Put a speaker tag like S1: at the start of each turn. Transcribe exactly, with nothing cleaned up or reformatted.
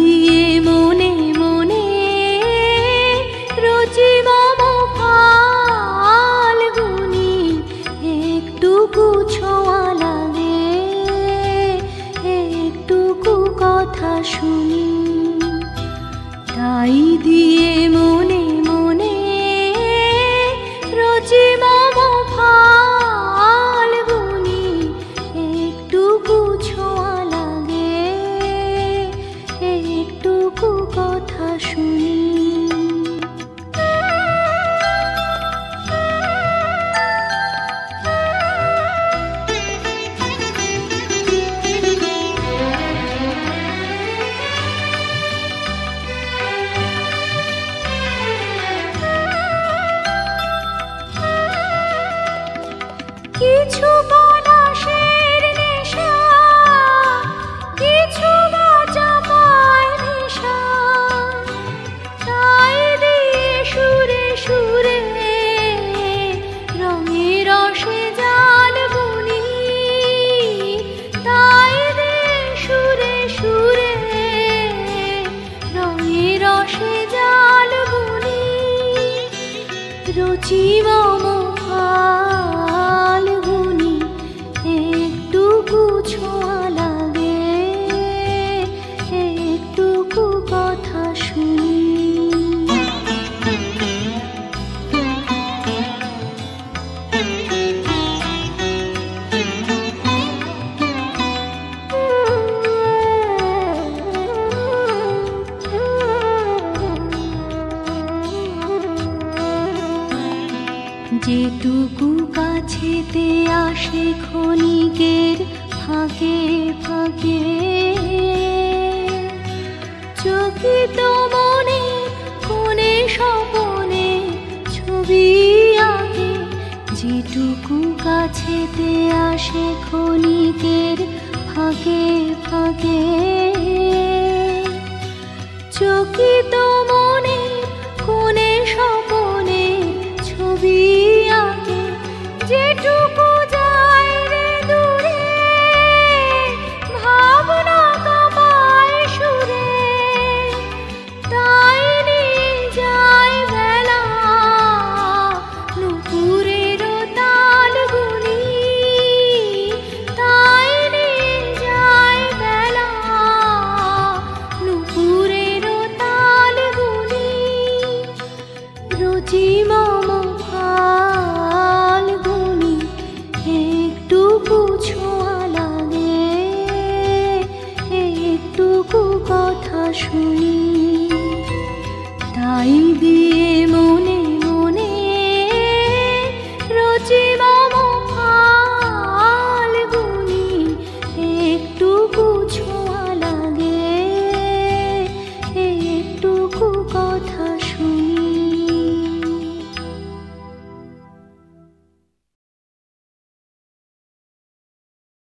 S1: দিয়ে মনে মনে রচি মম ফাল্গুনি, একটুকু ছোঁয়া লাগে, একটুকু কথা শুনি। তাই দিয়ে মনে মনে রচি মম ফাল্গুনি, একটুকু ছোঁয়া লাগে, একটুকু কথা শুনি। কিছু পলাশের নেশা, কিছু বা চাপায় নেশা, তাই দিয়ে সুরে সুরে রঙে রসে জাল বুনি। তাই দিয়ে সুরে সুরে রঙে রসে জাল বুনি। রচি মম ফাল্গুনি, একটুকু ছোঁয়া লাগে, একটুকু কথা শুনি। যেটুকু কাছেতে আসে ক্ষণিকের ফাঁকে ফাঁকে, চকিত মনে কোণে স্বপনে ছবি আঁকে। যেটুকু কাছেতে আসে ক্ষণিকের ফাঁকে ফাঁকে, চকিত